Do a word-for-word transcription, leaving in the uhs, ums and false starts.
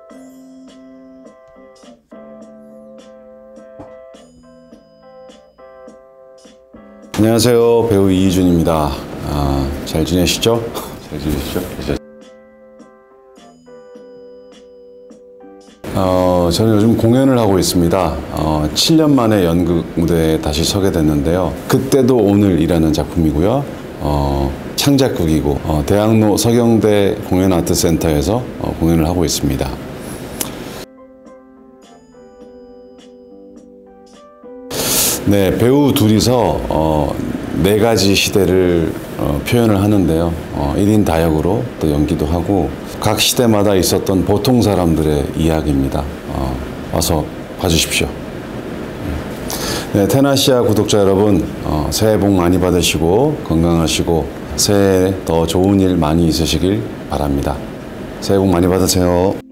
안녕하세요, 배우 이희준입니다. 아, 잘 지내시죠? 잘 지내시죠? 어, 저는 요즘 공연을 하고 있습니다. 어, 칠 년 만에 연극 무대에 다시 서게 됐는데요. 그때도 오늘이라는 작품이고요. 어, 창작극이고 어, 대학로 서경대 공연아트센터에서 어, 공연을 하고 있습니다. 네, 배우 둘이서 어, 네 가지 시대를 어, 표현을 하는데요. 어, 일 인 다역으로 또 연기도 하고 각 시대마다 있었던 보통 사람들의 이야기입니다. 어, 와서 봐주십시오. 네, 테나시아 구독자 여러분, 어, 새해 복 많이 받으시고 건강하시고 새해에 더 좋은 일 많이 있으시길 바랍니다. 새해 복 많이 받으세요.